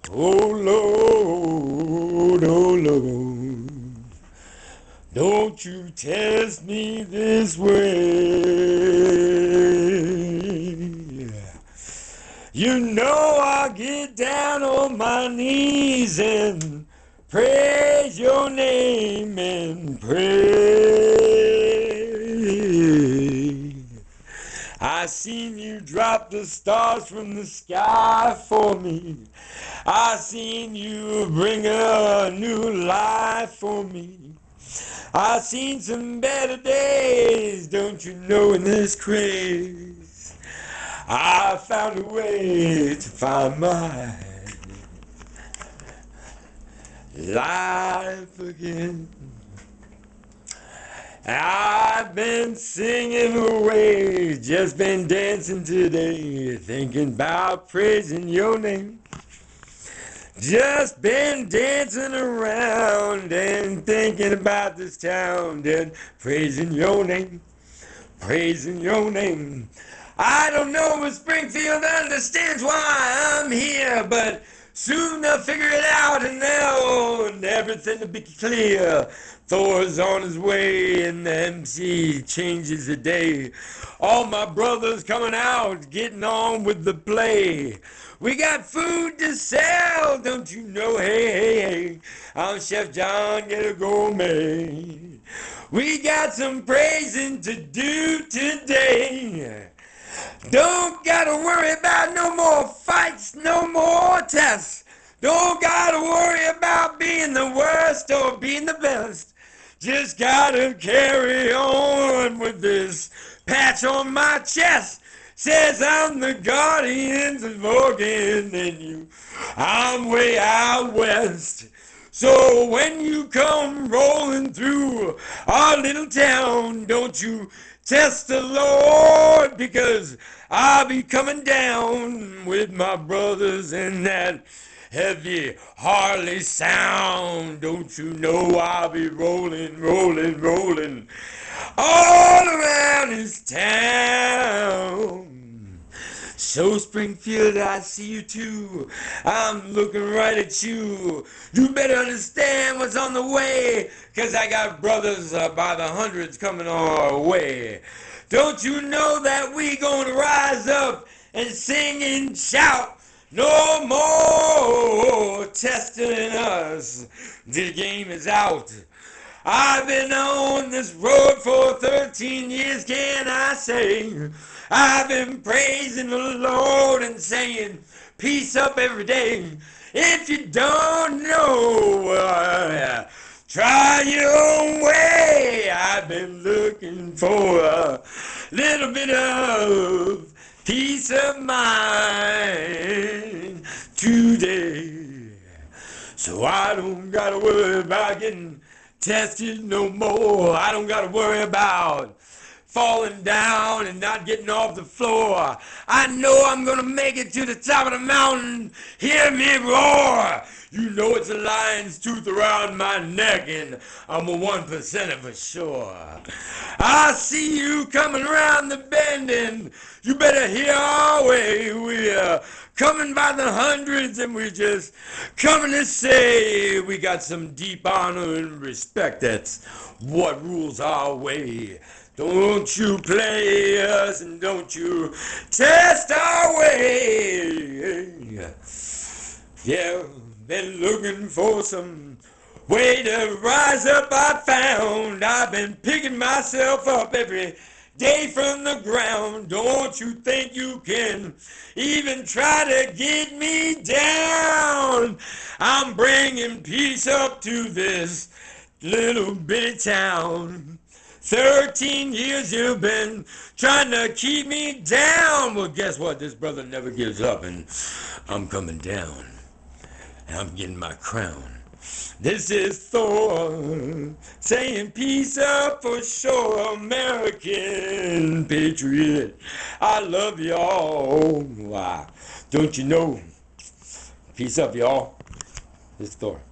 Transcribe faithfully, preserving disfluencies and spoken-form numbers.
Oh Lord, oh Lord, don't you test me this way. You know I get down on my knees and praise your name and pray. I seen you drop the stars from the sky for me. I seen you bring a new life for me. I seen some better days, don't you know, in this craze. I found a way to find my life again. I've been singing away, just been dancing today, thinking about praising your name. Just been dancing around and thinking about this town and praising your name, praising your name. I don't know if Springfield understands why I'm here, but soon they'll figure it out and they'll and everything will be clear. Thor's on his way and the M C changes the day. All my brothers coming out, getting on with the play. We got food to sell, don't you know? Hey, hey, hey, I'm Chef John Get a Gourmet. We got some praising to do today. Don't gotta worry about no more fights, no more tests. Don't gotta worry about being the worst or being the best. Just gotta carry on with this patch on my chest. Says I'm the guardians of Morgan and you. I'm way out west. So when you come rolling through our little town, don't you test the Lord, because I'll be coming down with my brothers in that heavy Harley sound. Don't you know I'll be rolling, rolling, rolling all around this town. So Springfield, I see you too. I'm looking right at you. You better understand what's on the way, 'cause I got brothers uh, by the hundreds coming our way. Don't you know that we gonna rise up and sing and shout? No more testing us. The game is out. I've been on this road for thirteen years, can I say? I've been praising the Lord and saying peace up every day. If you don't know, uh, try your own way. I've been looking for a little bit of peace of mind today. So I don't gotta worry about getting tested no more. I don't gotta worry about falling down and not getting off the floor. I know I'm gonna make it to the top of the mountain. Hear me roar. You know it's a lion's tooth around my neck, and I'm a one percenter for sure. I see you coming around the bend, and you better hear our way. We are coming by the hundreds, and we just coming to say we got some deep honor and respect. That's what rules our way. Don't you play us and don't you test our way. Yeah, been looking for some way to rise up. I found I've been picking myself up every day from the ground. Don't you think you can even try to get me down? I'm bringing peace up to this little bitty town. Thirteen years you've been trying to keep me down. Well, guess what? This brother never gives up, and I'm coming down. And I'm getting my crown. This is Thor saying peace up for sure, American patriot. I love y'all. Wow. Don't you know? Peace up, y'all. This is Thor.